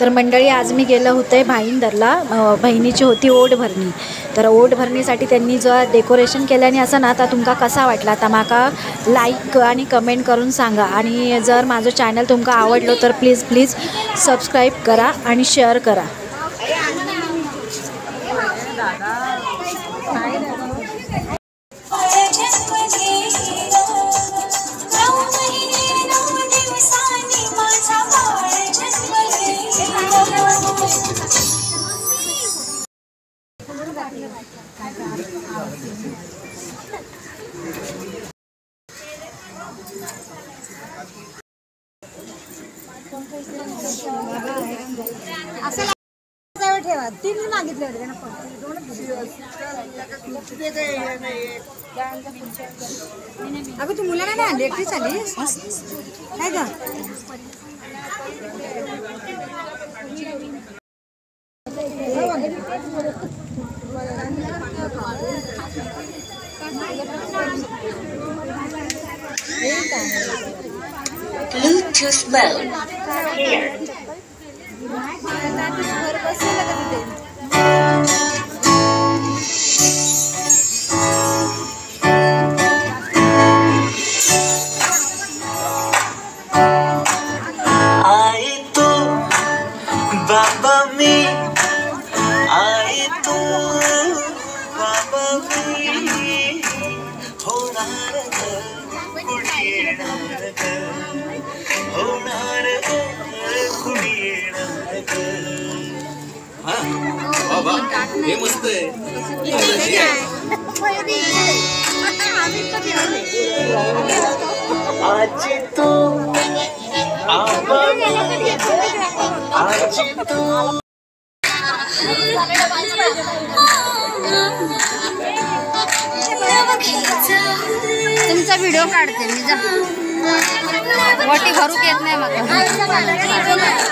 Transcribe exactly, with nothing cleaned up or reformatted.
तर मंडळी आज मी गेलं होते भाईंदरला, बहिणीची होती ओढ भरणी. तर ओढ भरणीसाठी त्यांनी जो डेकोरेशन केल्याने असं ना, तर तुमका कसा वाटला तर माका लाईक आणि कमेंट करून सांगा. आणि जर माझं चॅनल तुमका आवडलो तर प्लीज प्लीज सबस्क्राईब करा आणि शेअर करा. ठेवा तीन मागितले होते ना अगं तू मुलांना नाही आणली एकटीच आलीस काय ग Bluetooth mode here. आई तू बाबा मी आई तू बाबा मी होणार कुणी येणार होणार कुणी येणार. बाबा हे मस्त आहे. आजी तू आबा आजी तू तुमचा व्हिडिओ काढते मी जा वटी भरूक येत नाही मला.